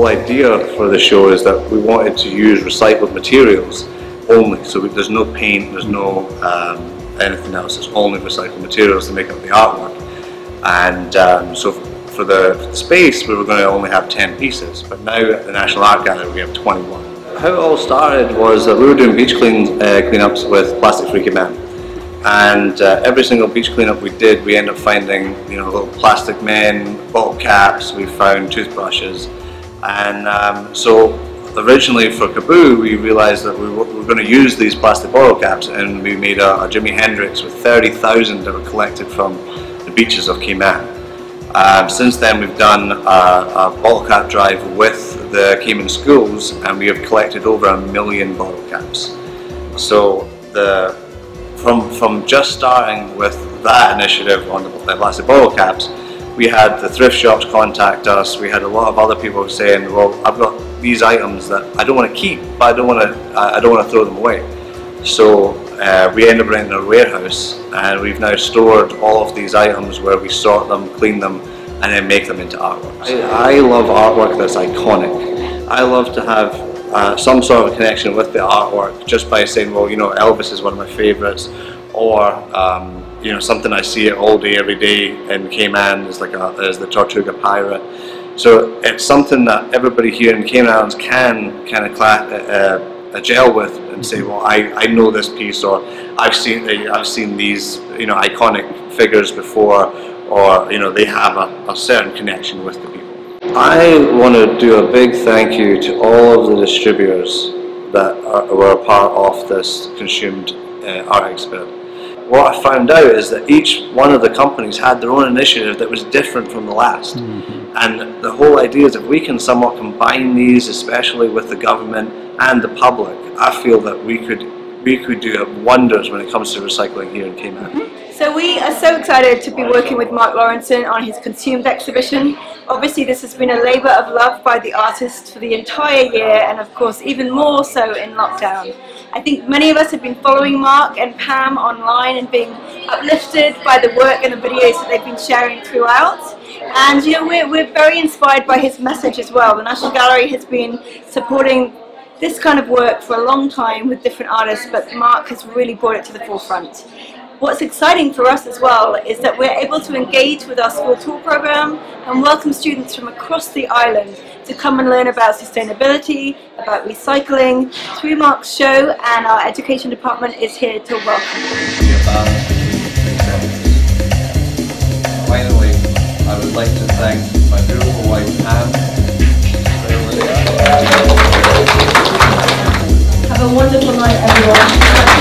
whole idea for the show is that we wanted to use recycled materials only. So there's no paint, there's no anything else. It's only recycled materials to make up the artwork. And so for the space, we were going to only have 10 pieces, but now at the National Art Gallery we have 21. How it all started was that we were doing beach cleanups with Plastic Free Cayman. And every single beach cleanup we did, we ended up finding, you know, little plastic men, bottle caps, we found toothbrushes. And so originally for Kaboo, we realized that we were going to use these plastic bottle caps, and we made a Jimi Hendrix with 30,000 that were collected from the beaches of Cayman. Since then we've done a bottle cap drive with the Cayman schools, and we have collected over 1 million bottle caps. So from just starting with that initiative on the plastic bottle caps, we had the thrift shops contact us. We had a lot of other people saying, well, I've got these items that I don't want to keep, but I don't want to throw them away. So we ended up renting a warehouse, and we've now stored all of these items where we sort them, clean them, and then make them into artwork. I love artwork that's iconic. I love to have some sort of a connection with the artwork just by saying, well, you know, Elvis is one of my favorites, or you know, something I see it all day, every day in Cayman is like is the Tortuga pirate. So it's something that everybody here in Cayman Islands can kind of gel with and say, well, I know this piece, or I've seen these, you know, iconic figures before, or you know, they have a certain connection with the people. I want to do a big thank you to all of the distributors that were a part of this consumed art exhibit. What I found out is that each one of the companies had their own initiative that was different from the last. And the whole idea is if we can somewhat combine these, especially with the government and the public, I feel that we could do wonders when it comes to recycling here in Cayman. So we are so excited to be working with Marc Laurenson on his Consumed exhibition. Obviously this has been a labour of love by the artist for the entire year, and of course even more so in lockdown. I think many of us have been following Marc and Pam online and being uplifted by the work and the videos that they've been sharing throughout. And you know, we're very inspired by his message as well. The National Gallery has been supporting this kind of work for a long time with different artists, but Marc has really brought it to the forefront. What's exciting for us as well is that we're able to engage with our school tour program and welcome students from across the island to come and learn about sustainability, about recycling through Marc's show, and our education department is here to welcome you. Finally, I would like to thank my beautiful wife Pam. Have a wonderful night, everyone.